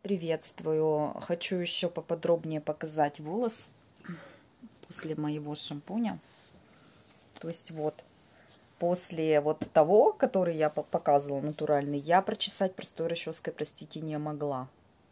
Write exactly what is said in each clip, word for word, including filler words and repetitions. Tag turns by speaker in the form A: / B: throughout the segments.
A: Приветствую! Хочу еще поподробнее показать волос после моего шампуня. То есть вот после вот того, который я показывала, натуральный, я прочесать простой расческой, простите, не могла.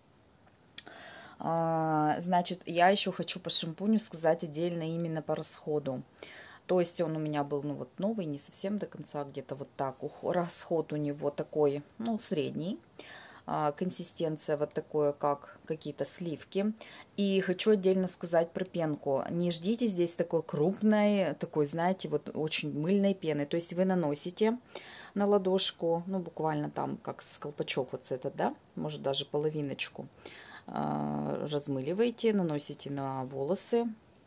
A: Значит, я еще хочу по шампуню сказать отдельно именно по расходу. То есть он у меня был, ну вот новый, не совсем до конца, где-то вот так. Расход у него такой, ну, средний. Консистенция вот такое, как какие-то сливки. И хочу отдельно сказать про пенку. Не ждите здесь такой крупной, такой, знаете, вот очень мыльной пены. То есть вы наносите на ладошку, ну, буквально там, как с колпачок вот этот, да, может даже половиночку, размыливаете, наносите на волосы.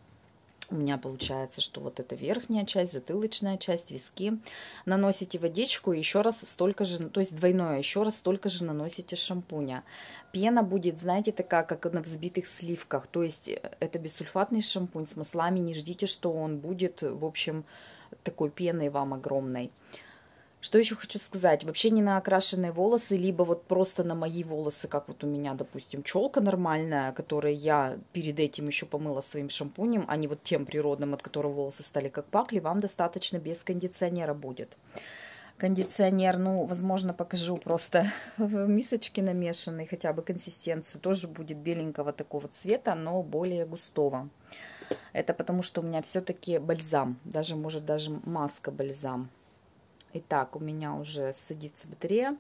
A: У меня получается, что вот эта верхняя часть, затылочная часть, виски. Наносите водичку и еще раз столько же, то есть двойное, еще раз столько же наносите шампуня. Пена будет, знаете, такая, как на взбитых сливках. То есть это бессульфатный шампунь с маслами. Не ждите, что он будет, в общем, такой пеной вам огромной. Что еще хочу сказать? Вообще не на окрашенные волосы, либо вот просто на мои волосы, как вот у меня, допустим, челка нормальная, которую я перед этим еще помыла своим шампунем, а не вот тем природным, от которого волосы стали как пакли, вам достаточно без кондиционера будет. Кондиционер, ну, возможно, покажу просто в мисочке намешанной, хотя бы консистенцию. Тоже будет беленького такого цвета, но более густого. Это потому, что у меня все-таки бальзам, даже, может, даже маска бальзам. Итак, у меня уже садится батарея.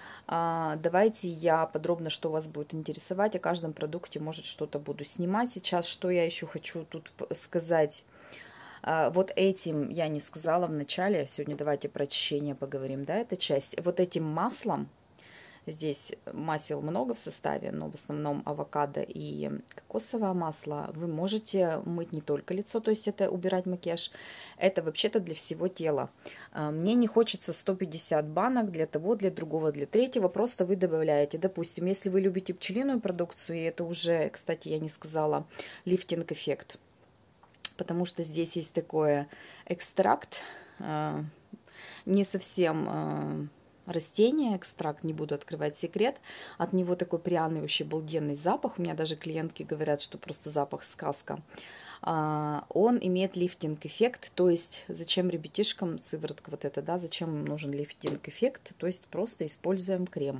A: А, давайте я подробно, что вас будет интересовать. О каждом продукте, может, что-то буду снимать. Сейчас, что я еще хочу тут сказать. А, вот этим я не сказала в начале. Сегодня давайте про очищение поговорим, да, эта часть. Вот этим маслом, здесь масел много в составе, но в основном авокадо и кокосовое масло, вы можете мыть не только лицо, то есть это убирать макияж, это вообще-то для всего тела. Мне не хочется сто пятьдесят банок для того, для другого, для третьего, просто вы добавляете, допустим, если вы любите пчелиную продукцию, и это уже, кстати, я не сказала, лифтинг-эффект, потому что здесь есть такой экстракт, не совсем... растение, экстракт, не буду открывать секрет. От него такой пряный, вообще обалденный запах. У меня даже клиентки говорят, что просто запах сказка. Он имеет лифтинг-эффект, то есть зачем ребятишкам сыворотка вот эта, да, зачем им нужен лифтинг-эффект, то есть просто используем крем.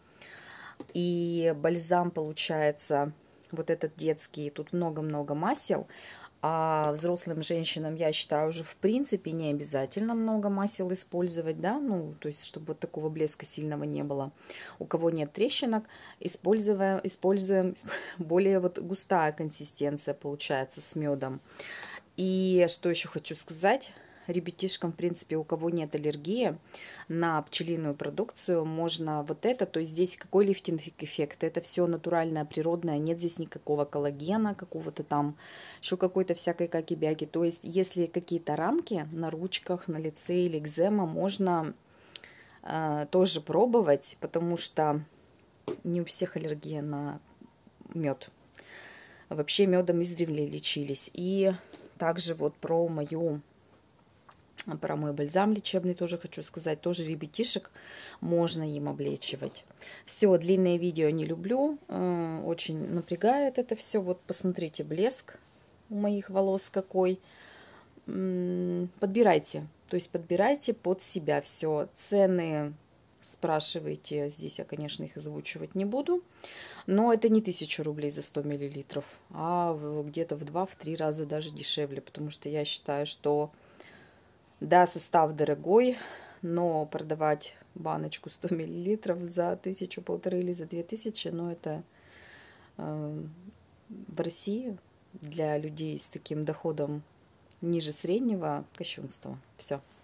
A: И бальзам получается вот этот детский, тут много-много масел. А взрослым женщинам, я считаю, уже в принципе не обязательно много масел использовать, да, ну, то есть, чтобы вот такого блеска сильного не было. У кого нет трещинок, используем, используем более вот густая консистенция получается с медом. И что еще хочу сказать. Ребятишкам, в принципе, у кого нет аллергии на пчелиную продукцию, можно вот это, то есть здесь какой лифтинг-эффект, это все натуральное, природное, нет здесь никакого коллагена, какого-то там, еще какой-то всякой каки-бяки, то есть если какие-то ранки на ручках, на лице или экзема, можно э, тоже пробовать, потому что не у всех аллергия на мед. Вообще медом издревле лечились. И также вот про мою... Про мой бальзам лечебный тоже хочу сказать. Тоже ребятишек можно им облечивать. Все, длинные видео не люблю. Очень напрягает это все. Вот посмотрите, блеск у моих волос какой. Подбирайте. То есть подбирайте под себя все. Цены спрашивайте. Здесь я, конечно, их озвучивать не буду. Но это не тысяча рублей за сто миллилитров. А где-то в два-три раза даже дешевле. Потому что я считаю, что... Да, состав дорогой, но продавать баночку сто миллилитров за тысячу, полторы или за две тысячи, ну это э, в России для людей с таким доходом ниже среднего кощунство. Все.